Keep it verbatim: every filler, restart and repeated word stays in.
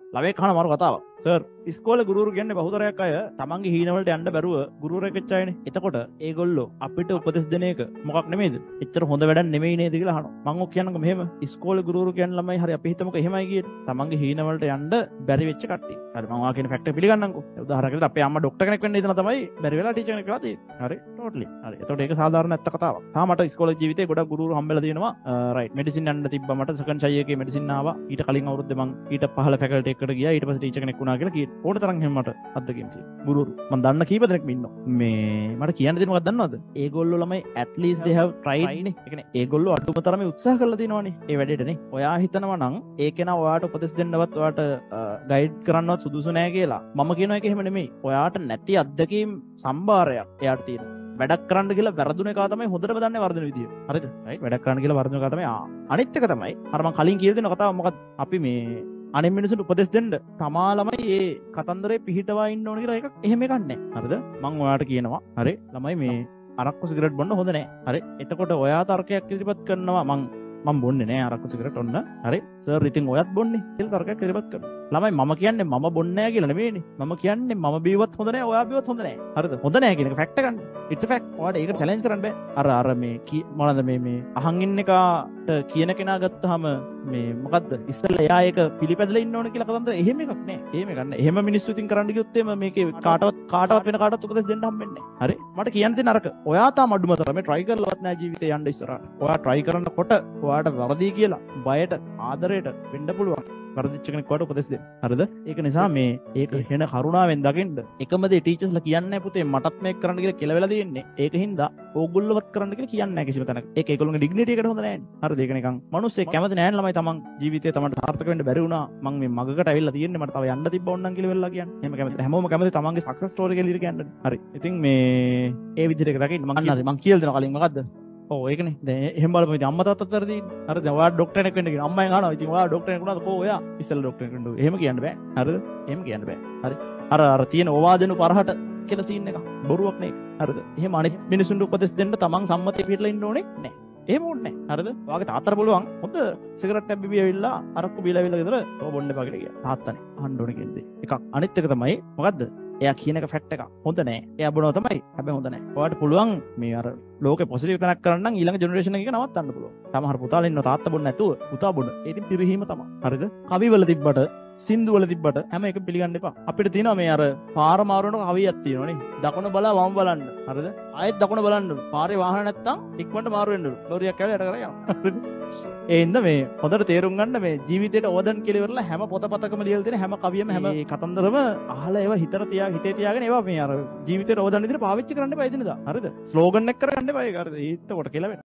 ළමයි කන මාරු කතාවක්. සර් ඉස්කෝලේ ගුරුවරු කියන්නේ බහුතරයක් අය තමන්ගේ හීනවලට යන්න බැරුව ගුරුවරයෙක් වෙච්ච අයනේ. එතකොට ඒගොල්ලෝ අපිට උපදෙස් දෙන එක මොකක් නෙමෙයිද? එච්චර හොඳ වැඩක් නෙමෙයි නේද කියලා අහනවා. මම ඔක් කියන්නකෝ මෙහෙම ඉස්කෝලේ ගුරුවරු කියන ළමයි හරි අපි හිතමුකෝ එහෙමයි කියන්නේ. තමන්ගේ හීනවලට යන්න බැරි වෙච්ච කට්ටිය. හරි මම ඔයා කියන ෆැක්ට් එක පිළිගන්නම්කෝ. උදාහරණයක් විදිහට අපේ අම්මා ඩොක්ටර් කෙනෙක් වෙන්න ඉතන තමයි බැරි වෙලා ටීචර් කෙනෙක් වෙලා තියෙන්නේ. හරි ටෝටලි. හරි. එතකොට ඒක සාධාරණ ඇත්ත කතාවක්. තා මට ඉස්කෝලේ ජීවිතේ ගොඩක් ගුරුවරු හම්බෙලා තියෙනවා. රයිට් මෙඩිසින් යන්න තිබ්බා මට සෙකන්ඩ් සයි එකේ මෙඩිසින් ආවා. ඊට කලින් අවුරුද්දේ මං ඊට පහළ ෆැකල්ටි එකකට ගියා. ඊට පස්සේ ටීචර් කෙනෙක් වුණා කියලා කී ඕන තරම් එහෙම මට අත්දැකීම් තියෙනවා. ගුරුවරු මම දන්න කීප දෙනෙක් ඉන්නවා. මේ මට කියන්න දෙයක් මොකක්ද දන්නවද? ඒගොල්ලෝ ළමයි at least they have tried නේ. ඒ කියන්නේ ඒගොල්ලෝ අඩුම තරමේ උත්සාහ කරලා තියෙනවානේ. ඒ වැඩේට නේ. ඔයා හිතනවා නම් ඒ කෙනා ඔයාට උපදෙස් දෙන්නවත් ඔයාට ගයිඩ් කරන්නවත් සුදුසු නෑ කියලා. මම කියන එක එහෙම නෙමෙයි. ඔයාට නැති අත්දැකීම් සම්භාරයක් එයාට තියෙනවා. වැඩක් කරන්න කියලා වැරදුන එක තමයි හොඳටම දන්නේ වර්ධන විදිය. හරිද? රයිට් වැඩක් කරන්න කියලා වර්ධන එක තමයි අනිත් එක තමයි. අර මම කලින් කියලා දෙන කතාව මොකක්ද? අපි මේ අනිත් මිනිස්සුන්ට උපදෙස් දෙන්න තමා ළමයි ඒ කතන්දරේ පිහිටවා ඉන්න ඕන කියලා එකක් එහෙම එකක් නැහැ. හරිද? මම ඔයාට කියනවා. හරි ළමයි මේ අරක්කු සිගරට් බොන්න හොඳ නැහැ. හරි. එතකොට ඔයා තර්කයක් ඉදිරිපත් කරනවා මං මම බොන්නේ නෑ අරක්කු සිගරට් ඔන්න. හරි. සර් ඉතින් ඔයත් බොන්නේ කියලා තර්කයක් ඉදිරිපත් කරනවා. ළමයි මම කියන්නේ මම බොන්නේ නෑ කියලා නෙමෙයිනේ. මම කියන්නේ මම බීවත් හොඳ නෑ ඔයා බීවත් හොඳ නෑ. හරිද? හොඳ නෑ කියන එක ෆැක්ට් එකක්. It's a fact. ඔයාට ඒකට චැලෙන්ජ් කරන්න බෑ. අර අර මේ මොනවද මේ මේ අහන් ඉන්න එකාට කියන කෙනා ගත්තාම මේ මොකද්ද? ඉස්සෙල්ලා එයා ඒක පිළිපැදලා ඉන්න ඕන කියලා කතන්දර එහෙම එකක් නෑ. එහෙම එකක් නෑ. එහෙම මිනිස්සු ඉතින් කරන්න ගියොත් එimhe මේකේ කාටවත් කාටවත් වෙන කාටවත් උපදෙස් දෙන්න හම්බෙන්නේ නෑ. හරි? මට කියන්න තියෙන අරක. ඔයා තාම අඩුම තරමේ try කරලවත් නෑ ජීවිතේ යන්න ඉස්සරහට. ඔයා try කරනකොට ඔයාට වරදී කියලා බයට ආදරයට වෙන්න පුළුවන්. වරදිච්ච කෙනෙක් වට උපදෙස් දෙන්න. හරිද? ඒක නිසා මේ ඒක වෙන කරුණාවෙන් දකින්න. එකම දේ ටීචර්ස්ලා කියන්නේ පුතේ මටත් මේක කරන්න කියලා කියලා වෙලා තියෙන්නේ. ඒක හින්දා ඕගොල්ලෝවත් කරන්න කියලා කියන්නේ නැහැ කිසිම තැනක. ඒක ඒගොල්ලෝගේ ඩිග්නිටි එකට හොඳ නැහැ. හරිද? ඒක නිකන් මිනිස්සෙක් කැමති නැහැ ළමයි තමන් ජීවිතේ තමන්ට සාර්ථක වෙන්න බැරි වුණා. මං මේ මගකට ඇවිල්ලා තියෙන්නේ මට තව යන්න තිබ්බ ඕනනම් කියලා වෙලා කියන්නේ. එහෙම කැමති නැහැ. හැමෝම කැමති තමන්ගේ සක්සස් ස්ටෝරි කියලා ඉර කියන්නේ. හරි. ඉතින් මේ ඒ විදිහට එක දකින්න මං හරි මං කියලා දෙනවා කලින් මොකද්ද? ඔව් ඒකනේ. දැන් එහෙම බලපන් ඉතින් අම්මා තාත්තත් අතර තියෙන්නේ. හරිද? දැන් ඔයා ඩොක්ටර් කෙනෙක් වෙන්න කියන අම්මෙන් අහනවා. ඉතින් ඔයා ඩොක්ටර් කෙනෙක් වුණාද? කො ඔයා ඉස්සෙල්ලා ඩොක්ටර් කෙනෙක් වෙන්න. එහෙම කියන්න බෑ. හරිද? එහෙම කියන්න බෑ. හරි. අර අර තියෙන ඕවාදෙනු පරහට කියලා සීන් එක. බොරුවක් නේ. හරිද? එහෙම අනිත් මිනිසුන්ට උපදෙස් දෙන්න තමන් සම්මතය පිටලා ඉන්න ඕනේ නෑ. එහෙම ඕනේ නෑ. හරිද? ඔයාගේ තාත්තට පුළුවන් හොඳ සිගරට් එකක් බිබී ඇවිල්ලා අරක්කු බීලා ඇවිල්ලා ගෙදර ඔය බොන්න එපා කියලා කියනවා. තාත්තනේ අහන්න ඕනේ කියන්නේ. එකක්. අනිත් එක තමයි මොකද්ද? එයා කියන එක ෆැක්ට් එකක්. හොඳ නෑ. එයා බොනවා තමයි. හැබැයි හොඳ නෑ. ඔයාලට පුළුවන් මේ අර ලෝකේ පොසිටිව් තැනක් කරන්න නම් ඊළඟ ජෙනරේෂන් එකේ නවත්තන්න පුළුවන්. සමහර පුතාලා ඉන්නවා තාත්තා බොන්නේ නැතුව පුතා බොන. ඒ ඉතින් පිරිහීම තමයි. හරිද? කවිවල තිබ්බට සින්දු වල තිබ්බට හැම එකම පිළිගන්න එපා. අපිට තියෙනවා මේ අර පාර මාරුවනක කවියක් තියෙනවනේ. දකුණ බලා වම් බලන්න. හරිද? ආයෙත් දකුණ බලන්න. පාරේ වාහන නැත්තම් ඉක්මනට මාරු වෙන්න ඕන. ලෝරියක් ඇවිල්ලා යට කරලා යනවා. හරිද? ඒ හින්දා මේ හොඳට තේරුම් ගන්න මේ ජීවිතේට ඕදන් කියලා ඉවරලා හැම පොතපතකම ලියලා තියෙන හැම කවියෙම හැම කතන්දරම අහලා ඒවා හිතට තියා හිතේ තියාගෙන ඒවා මේ අර ජීවිතේට ඕදන් විදිහට පාවිච්චි කරන්න එපා එදිනදා. හරිද? ස්ලෝගන් එක කරගන්න එපා ඒක. හරිද? ඒත් කොට කියලා